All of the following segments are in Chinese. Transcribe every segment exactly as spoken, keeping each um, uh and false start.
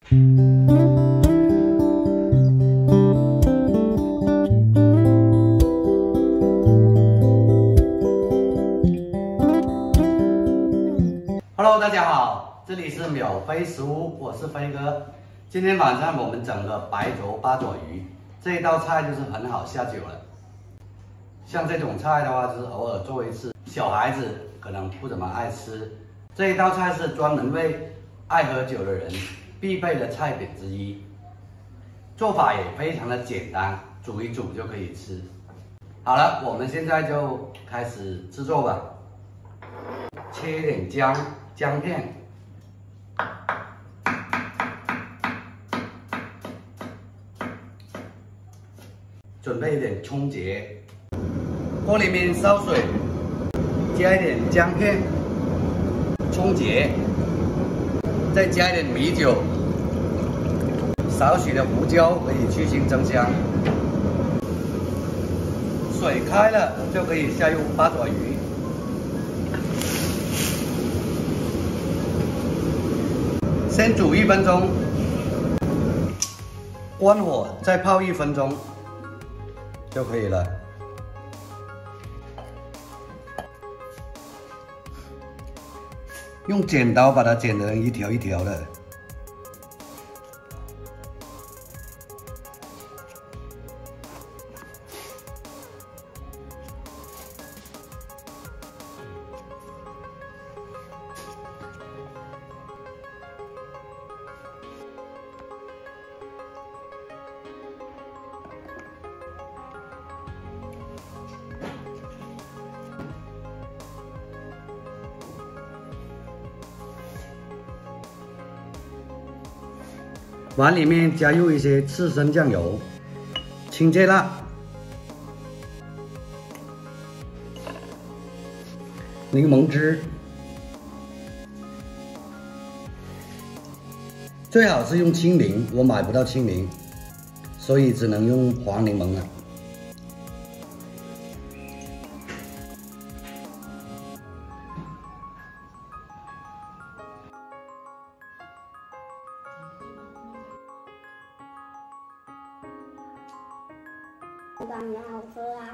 Hello， 大家好，这里是秒飞食物，我是飞哥。今天晚上我们整个白灼八爪鱼，这一道菜就是很好下酒了。像这种菜的话，就是偶尔做一次，小孩子可能不怎么爱吃。这一道菜是专门为爱喝酒的人必备的菜品之一，做法也非常的简单，煮一煮就可以吃。好了，我们现在就开始制作吧。切一点姜，姜片，准备一点葱节，锅里面烧水，加一点姜片、葱节，再加一点米酒，少许的胡椒可以去腥增香。水开了就可以下入八爪鱼。 先煮一分钟，关火再泡一分钟就可以了。用剪刀把它剪成一条一条的。碗里面加入一些刺身酱油、青芥辣、柠檬汁，最好是用青柠，我买不到青柠，所以只能用黄柠檬了。 感觉好吃啊！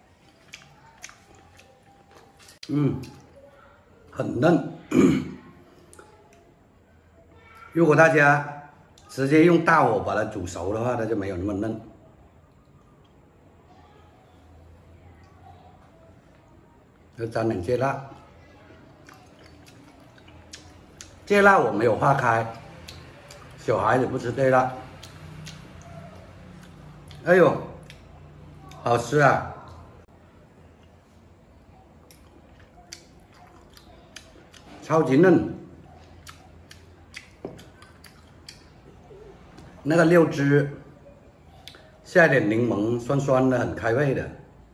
嗯，很嫩。如果大家直接用大火把它煮熟的话，它就没有那么嫩。要沾点芥辣，芥辣我没有化开，小孩子不吃芥辣。哎呦！ 好吃啊！超级嫩，那个料汁下一点柠檬，酸酸的，很开胃的。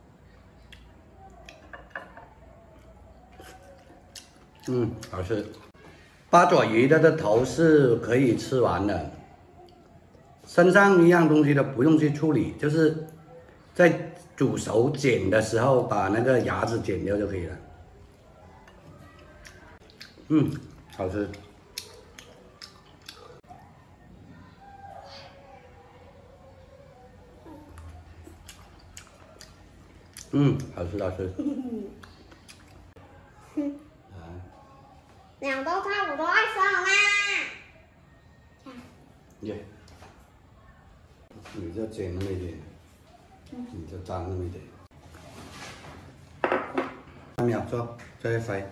嗯，好吃。八爪鱼它的头是可以吃完的，身上一样东西都不用去处理，就是。 在煮熟剪的时候，把那个牙子剪掉就可以了。嗯，好吃。嗯，好吃，好吃。 两道菜我都爱上啦。 耶，你就剪那么一点。 你就沾那么一点，三秒做，再飞。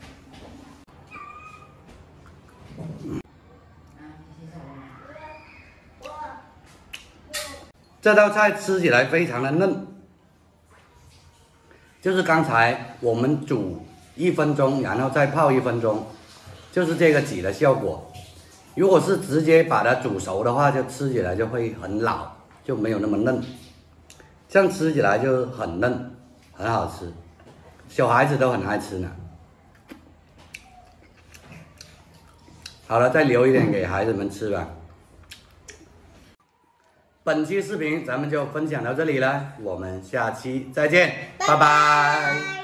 这道菜吃起来非常的嫩，就是刚才我们煮一分钟，然后再泡一分钟，就是这个挤的效果。如果是直接把它煮熟的话，就吃起来就会很老，就没有那么嫩。 这样吃起来就很嫩，很好吃，小孩子都很爱吃呢。好了，再留一点给孩子们吃吧。本期视频咱们就分享到这里了，我们下期再见，拜拜。